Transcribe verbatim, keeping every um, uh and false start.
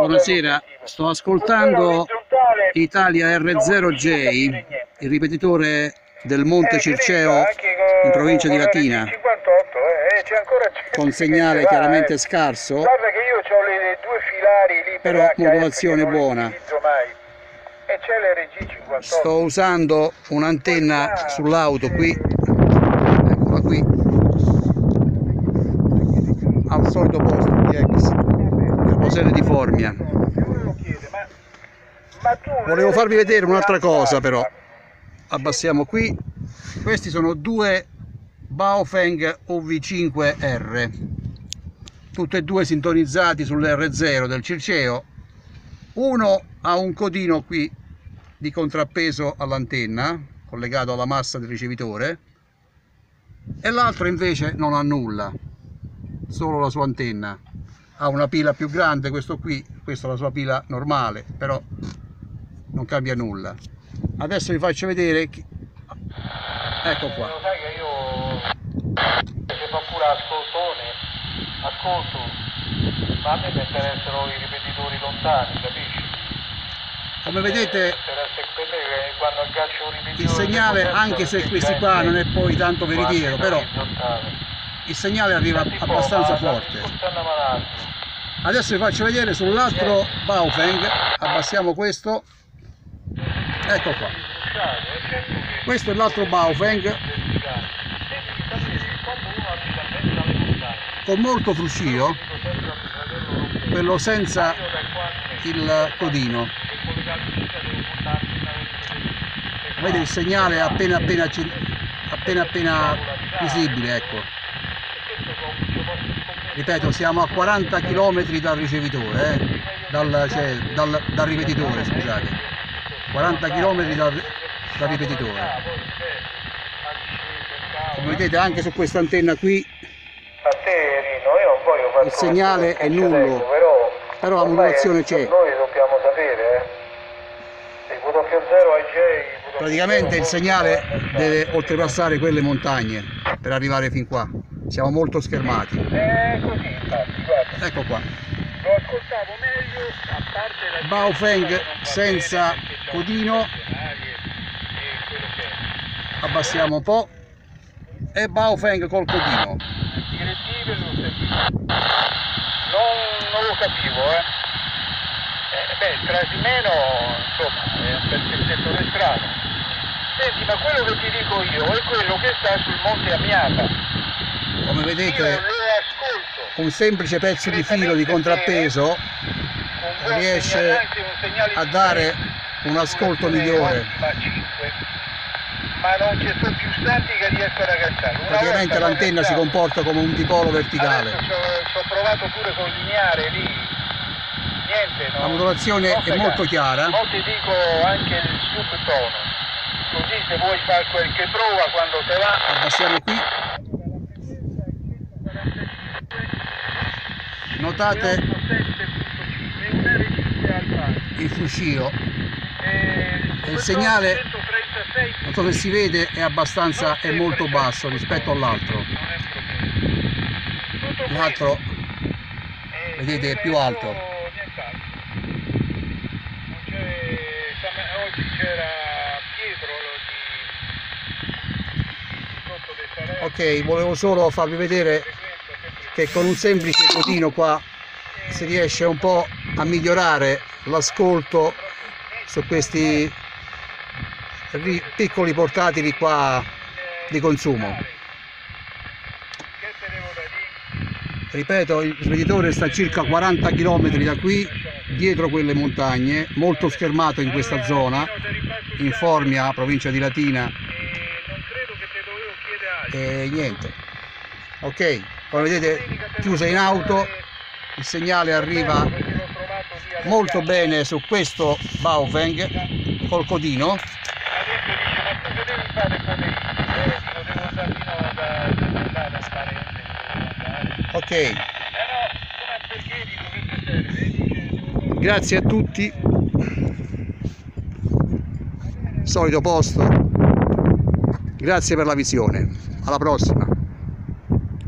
Buonasera, sto ascoltando Italia R zero J, il ripetitore del Monte Circeo in provincia di Latina, con segnale chiaramente scarso, però modulazione buona. Sto usando un'antenna sull'auto qui, eccola qui, al solito posto di X, Caposele di Formia. Volevo farvi vedere un'altra cosa però. Abbassiamo qui. Questi sono due Baofeng U V cinque R, tutti e due sintonizzati sull'R zero del Circeo. Uno ha un codino qui di contrappeso all'antenna collegato alla massa del ricevitore e l'altro invece non ha nulla, solo la sua antenna. Ha una pila più grande, questo qui, questa è la sua pila normale, però non cambia nulla. Adesso vi faccio vedere chi... ecco qua. Lo sai che io se fa pure ascoltone, ascolto, ma a me mi interessano i ripetitori lontani, capisci? Come vedete quando aggancio un ripetitore, il segnale, anche se questi qua non è poi tanto veritiero, però il segnale arriva abbastanza forte. Adesso vi faccio vedere sull'altro Baofeng. Abbassiamo questo, ecco qua, questo è l'altro Baofeng con molto fruscio, quello senza il codino. Vedete, il segnale è appena appena appena appena visibile, ecco. Ripeto, siamo a quaranta chilometri dal ricevitore, eh? dal, cioè, dal, dal ripetitore, scusate, quaranta chilometri dal, dal ripetitore. Come vedete anche su questa antenna qui il segnale è nullo, però la modulazione c'è. Noi dobbiamo sapere, eh? Praticamente il segnale deve oltrepassare quelle montagne per arrivare fin qua. Siamo molto schermati. È così, infatti, guarda. Ecco qua. Lo ascoltavo meglio, a parte la Baofeng senza codino. Abbassiamo un po'. E Baofeng col codino. Direttive non sentivo. Non, non lo capivo, eh. eh beh, il Trasimeno, insomma, è un pezzetto di strada. Senti, ma quello che ti dico io è quello che sta sul Monte Amiata. Come vedete, un semplice pezzo di filo di contrappeso riesce a dare un ascolto migliore. Ma non ci sono più stati che riesco ad agganciare. Praticamente l'antenna si comporta come un dipolo verticale. Ci ho provato pure col lineare lì. Niente, no? La modulazione è molto chiara. Non ti dico anche il subtono. Così se vuoi fare quel che prova quando te va. Abbassiamo qui. Notate il fruscio e il segnale, non so se si vede, è abbastanza, è molto basso rispetto all'altro. L'altro, vedete, è più alto. Ok, volevo solo farvi vedere che con un semplice codino qua si riesce un po' a migliorare l'ascolto su questi piccoli portatili qua di consumo. Ripeto, il ripetitore sta a circa quaranta chilometri da qui, dietro quelle montagne, molto schermato in questa zona, in Formia, provincia di Latina. E niente, ok. Come vedete, chiusa in auto, il segnale arriva molto bene su questo Baofeng col codino. Ok, grazie a tutti, solito posto, grazie per la visione, alla prossima.